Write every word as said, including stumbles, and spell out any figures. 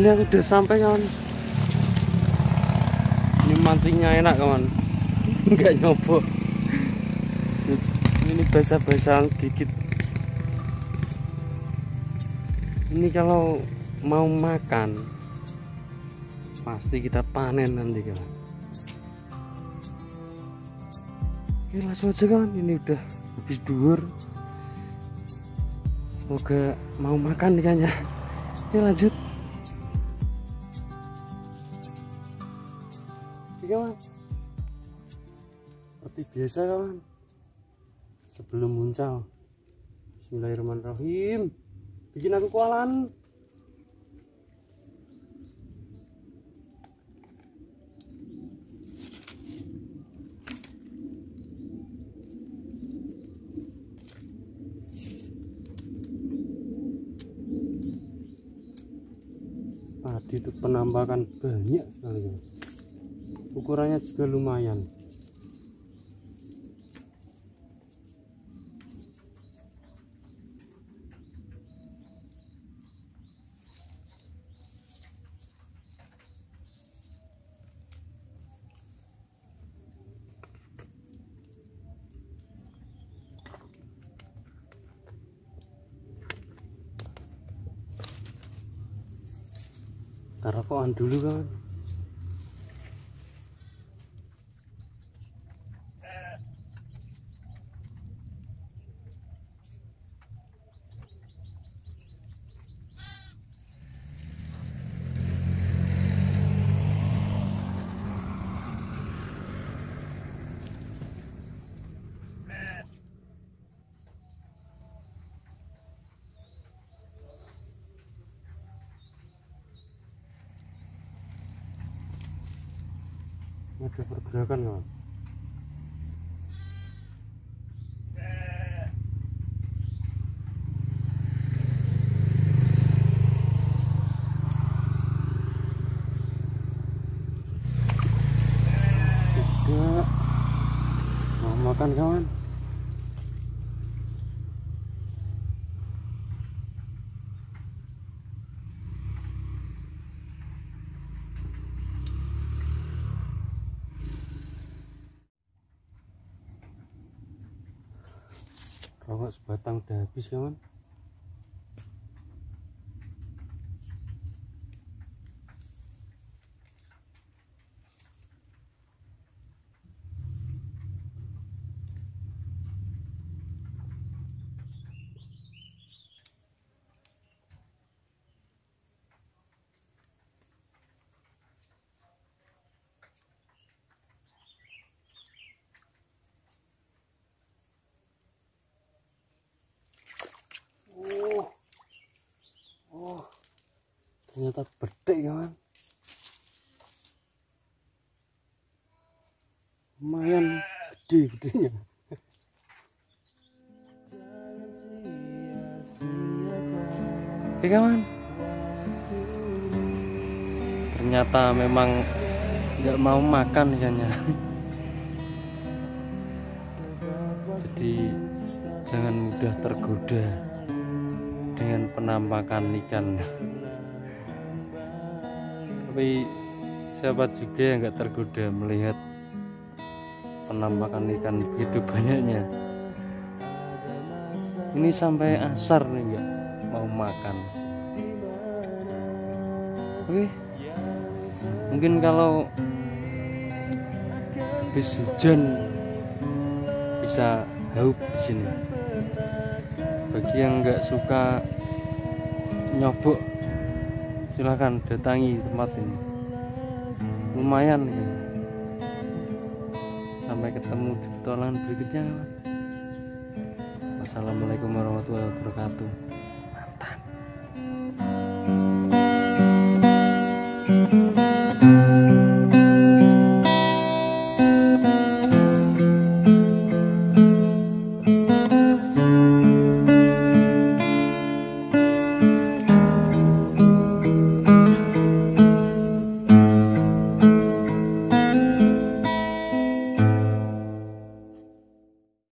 ini aku udah sampai kawan. Ini mancingnya enak kawan. Nggak nyobok. Ini basah-basahan dikit. Ini kalau mau makan pasti kita panen nanti kawan. Oke, langsung aja kawan, ini udah habis duhur. Semoga mau makan ikannya. Oke, lanjut. Oke kawan, seperti biasa kawan, sebelum muncal, bismillahirrahmanirrahim, bikin aku kualan. Tadi itu penampakan banyak sekali, ukurannya juga lumayan. Taruhan dulu kawan. Ada pergerakan kawan. Tidak mau makan kawan. Rokok sebatang udah habis kawan. Oh, oh, ternyata bedek kawan. Lumayan gede-gedenya. Oke kawan, ternyata memang nggak mau makan ikannya. Jadi jangan mudah tergoda dengan penampakan ikan. Tapi siapa juga yang nggak tergoda melihat penampakan ikan begitu banyaknya. Ini sampai asar nih nggak mau makan. Oke, mungkin kalau habis hujan bisa haup di sini. Bagi yang nggak suka nyobok, silahkan datangi tempat ini. Lumayan ya. Sampai ketemu di petualangan berikutnya. Wassalamualaikum warahmatullahi wabarakatuh. Mantap.